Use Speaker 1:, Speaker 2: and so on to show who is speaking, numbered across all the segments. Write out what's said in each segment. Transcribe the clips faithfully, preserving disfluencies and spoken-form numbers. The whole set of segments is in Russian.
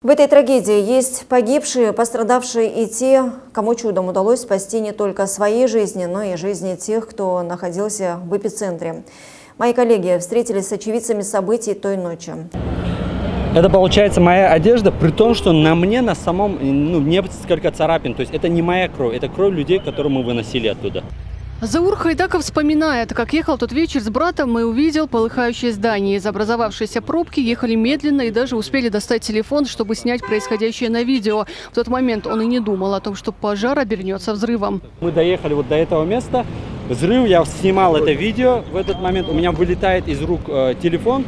Speaker 1: В этой трагедии есть погибшие, пострадавшие и те, кому чудом удалось спасти не только свои жизни, но и жизни тех, кто находился в эпицентре. Мои коллеги встретились с очевидцами событий той ночи.
Speaker 2: Это получается моя одежда, при том, что на мне на самом ну, несколько царапин. То есть это не моя кровь, это кровь людей, которую мы выносили оттуда.
Speaker 3: Заур Хайдаков вспоминает, как ехал тот вечер с братом и увидел полыхающее здание. Из образовавшейся пробки ехали медленно и даже успели достать телефон, чтобы снять происходящее на видео. В тот момент он и не думал о том, что пожар обернется взрывом.
Speaker 2: Мы доехали вот до этого места. Взрыв, я снимал это видео. В этот момент у меня вылетает из рук э, телефон.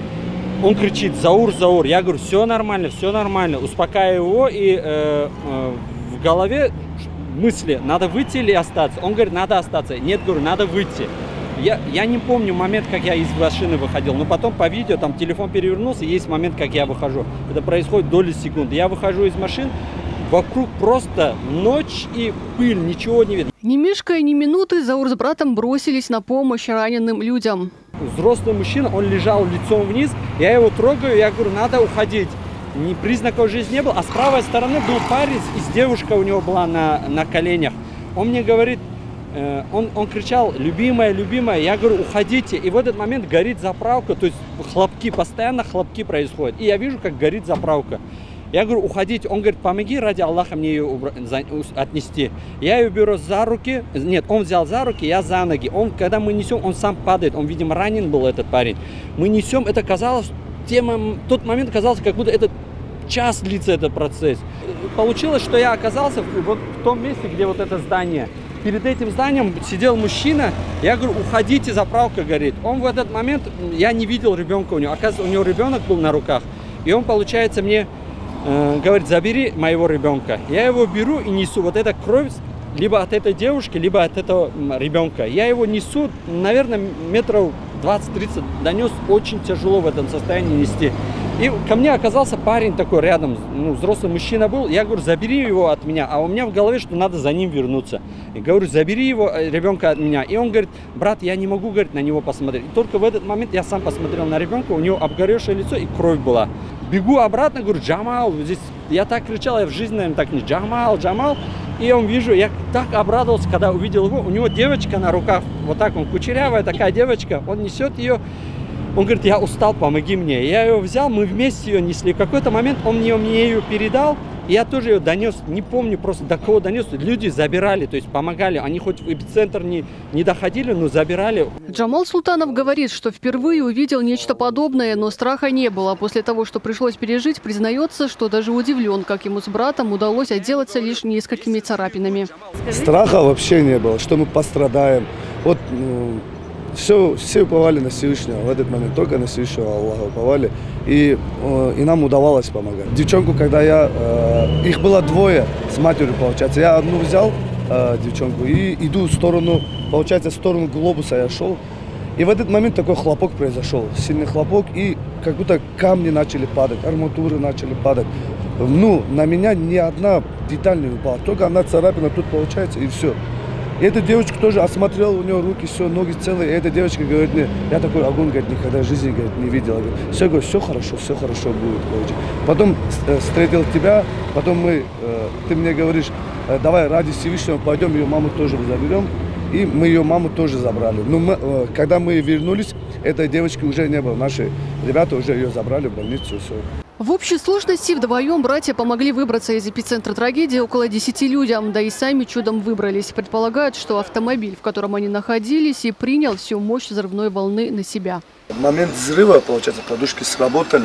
Speaker 2: Он кричит: «Заур, Заур». Я говорю: все нормально, все нормально. Успокаиваю его, и э, э, в голове мысли: надо выйти или остаться? Он говорит: надо остаться. Нет, говорю, надо выйти. Я, я не помню момент, как я из машины выходил, но потом по видео там телефон перевернулся, есть момент, как я выхожу. Это происходит доли секунды. Я выхожу из машин, вокруг просто ночь и пыль, ничего не видно.
Speaker 3: Не мешкая ни минуты, Заур с братом бросились на помощь раненым людям.
Speaker 2: Взрослый мужчина, он лежал лицом вниз, я его трогаю, я говорю: надо уходить. Ни признаков жизни не было, а с правой стороны был парень, и девушка у него была на, на коленях. Он мне говорит, э, он, он кричал: любимая, любимая. Я говорю: уходите. И в этот момент горит заправка, то есть хлопки, постоянно хлопки происходят. И я вижу, как горит заправка. Я говорю: уходите. Он говорит: помоги ради Аллаха мне ее отнести. Я ее беру за руки. Нет, он взял за руки, я за ноги. Он, когда мы несем, он сам падает. Он, видимо, ранен был, этот парень. Мы несем, это казалось, тема, тот момент казалось, как будто этот час длится этот процесс. Получилось, что я оказался вот в том месте, где вот это здание. Перед этим зданием сидел мужчина. Я говорю: уходите, заправка горит. Он в этот момент, я не видел ребенка у него. Оказывается, у него ребенок был на руках. И он, получается, мне э, говорит: забери моего ребенка. Я его беру и несу. Вот эта кровь либо от этой девушки, либо от этого ребенка. Я его несу, наверное, метров двадцать-тридцать. Донес, очень тяжело в этом состоянии нести. И ко мне оказался парень такой рядом, ну, взрослый мужчина был. Я говорю: забери его от меня. А у меня в голове, что надо за ним вернуться. И говорю: забери его, ребенка, от меня. И он говорит: брат, я не могу, говорит, на него посмотреть. И только в этот момент я сам посмотрел на ребенка, у него обгоревшее лицо и кровь была. Бегу обратно, говорю: Джамал, здесь я так кричал, я в жизни, наверное, так не Джамал, Джамал. И он, вижу, я так обрадовался, когда увидел его. У него девочка на руках, вот так он, кучерявая такая девочка, он несет ее. Он говорит: я устал, помоги мне. Я ее взял, мы вместе ее несли. В какой-то момент он мне, мне ее передал, и я тоже ее донес. Не помню просто, до кого донес. Люди забирали, то есть помогали. Они хоть в эпицентр не, не доходили, но забирали.
Speaker 3: Джамал Султанов говорит, что впервые увидел нечто подобное, но страха не было. После того, что пришлось пережить, признается, что даже удивлен, как ему с братом удалось отделаться лишь несколькими царапинами.
Speaker 4: Страха вообще не было, что мы пострадаем. Вот, ну, Все, все уповали на Всевышнего в этот момент, только на Всевышнего Аллаха уповали, и, и нам удавалось помогать. Девчонку, когда я, э, их было двое с матерью, получается, я одну взял, э, девчонку, и иду в сторону, получается, в сторону глобуса я шел, и в этот момент такой хлопок произошел, сильный хлопок, и как будто камни начали падать, арматуры начали падать. Ну, на меня ни одна деталь не упала, только одна царапина тут получается, и все. И эта девочка тоже осмотрела, у нее руки, все, ноги целые. И эта девочка говорит мне: я такой огонь, говорит, никогда в жизни, говорит, не видела. Говорит, все, говорит, все хорошо, все хорошо будет. Короче. Потом э, встретил тебя, потом мы, э, ты мне говоришь: э, давай ради Всевышнего пойдем, ее маму тоже заберем. И мы ее маму тоже забрали. Но мы, э, когда мы вернулись, этой девочки уже не было. Наши ребята уже ее забрали в больницу. Все.
Speaker 3: В общей сложности вдвоем братья помогли выбраться из эпицентра трагедии около десяти людям, да и сами чудом выбрались. Предполагают, что автомобиль, в котором они находились, и принял всю мощь взрывной волны на себя.
Speaker 4: В момент взрыва, получается, подушки сработали,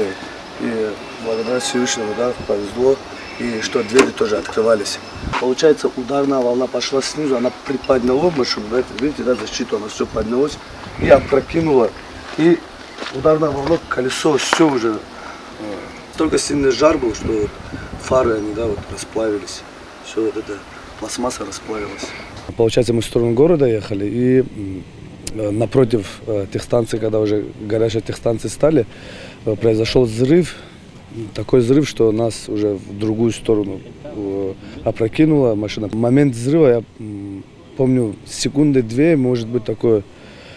Speaker 4: и благодаря Всевышнему, да, повезло, и что двери тоже открывались. Получается, ударная волна пошла снизу, она приподняла машину, да, видите, да, защиту, она все поднялась и опрокинула. И ударная волна, колесо, все уже. Только сильный жар был, что вот фары, они, да, вот расплавились. Все вот эта пластмасса расплавилась. Получается, мы в сторону города ехали, и напротив тех станций, когда уже горящие тех станций стали, произошел взрыв. Такой взрыв, что нас уже в другую сторону опрокинула машина. В момент взрыва, я помню, секунды две, может быть, такое,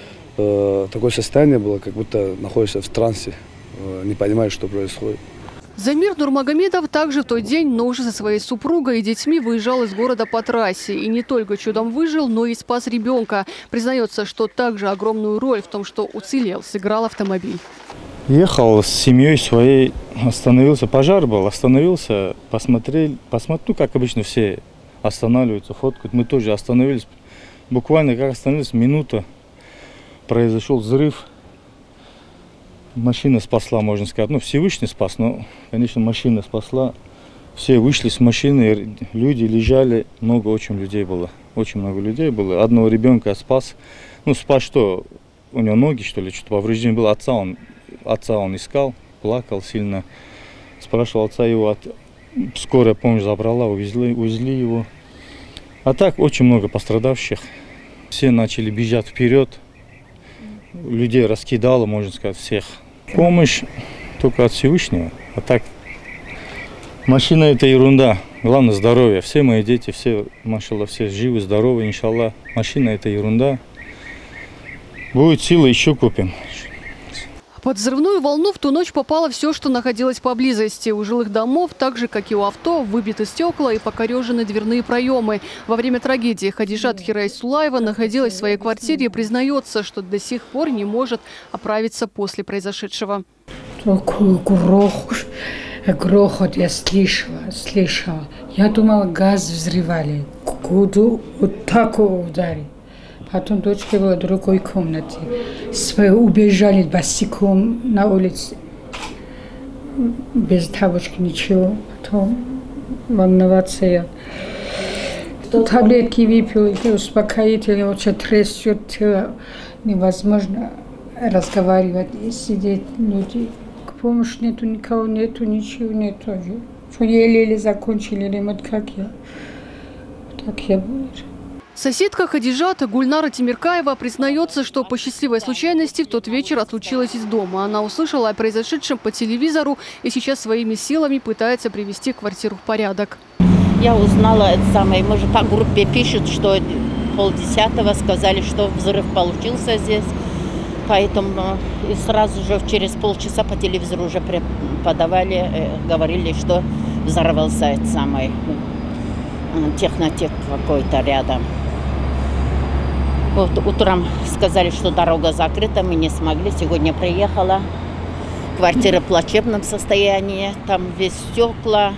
Speaker 4: такое состояние было, как будто находишься в трансе, не понимаешь, что происходит.
Speaker 3: Замир Нурмагомедов также в тот день, но уже со своей супругой и детьми выезжал из города по трассе. И не только чудом выжил, но и спас ребенка. Признается, что также огромную роль в том, что уцелел, сыграл автомобиль.
Speaker 5: Ехал с семьей своей, остановился, пожар был, остановился, посмотрел, посмотрел, ну, как обычно все останавливаются, фоткают. Мы тоже остановились. Буквально как остановились, минута, произошел взрыв. Машина спасла, можно сказать. Ну, Всевышний спас, но, конечно, машина спасла. Все вышли с машины, люди лежали, много очень людей было. Очень много людей было. Одного ребенка спас. Ну, спас что? У него ноги, что ли, что-то повреждение было. Отца он, отца он искал, плакал сильно. Спрашивал отца его, от... скорая помощь забрала, увезли, увезли его. А так, очень много пострадавших. Все начали бежать вперед. Людей раскидало, можно сказать, всех. Помощь только от Всевышнего. А так, машина это ерунда. Главное здоровье. Все мои дети, все, машалла, все живы, здоровы, иншаллах. Машина это ерунда. Будет сила, еще купим.
Speaker 3: Под взрывную волну в ту ночь попало все, что находилось поблизости. У жилых домов, так же, как и у авто, выбиты стекла и покорежены дверные проемы. Во время трагедии Хадижат Хирайсулаева находилась в своей квартире и признается, что до сих пор не может оправиться после произошедшего.
Speaker 6: Такой грохот, грохот я слышала, слышала. Я думала, газ взрывали. Куда вот такого ударили. Потом дочка была в другой комнате. Свои убежали босиком на улице. Без тапочки, ничего. Потом волноваться я. Таблетки выпил, успокоительные, очень трясет тело. Невозможно разговаривать и сидеть люди. К помощи нету, никого нету, ничего нету. Еле-еле закончили ремонт, как я. Так я буду.
Speaker 3: Соседка Хадижата Гульнара Тимиркаева признается, что по счастливой случайности в тот вечер отлучилась из дома. Она услышала о произошедшем по телевизору и сейчас своими силами пытается привести квартиру в порядок.
Speaker 7: Я узнала это самое, мы же по группе пишут, что полдесятого сказали, что взрыв получился здесь. Поэтому и сразу же через полчаса по телевизору уже подавали, говорили, что взорвался этот самый технотек какой-то рядом. Вот утром сказали, что дорога закрыта, мы не смогли. Сегодня приехала. Квартира в плачевном состоянии, там весь стекла.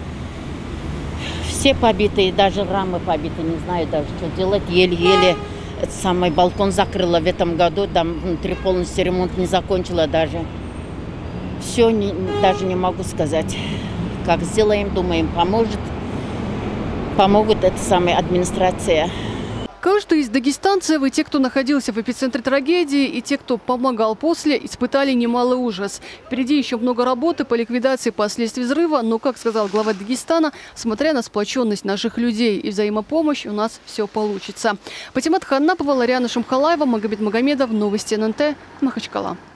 Speaker 7: Все побитые, даже рамы побиты, не знаю даже, что делать. Еле-еле самый балкон закрыла в этом году, там внутри полностью ремонт не закончила даже. Все, не, даже не могу сказать, как сделаем, думаем, поможет. Помогут эта самая администрация.
Speaker 3: Каждый из дагестанцев, и те, кто находился в эпицентре трагедии, и те, кто помогал после, испытали немалый ужас. Впереди еще много работы по ликвидации последствий взрыва, но, как сказал глава Дагестана, смотря на сплоченность наших людей и взаимопомощь, у нас все получится. Патимат Ханнапова, Лариана Шамхалаева, Магомед Магомедов, Новости эн эн тэ, Махачкала.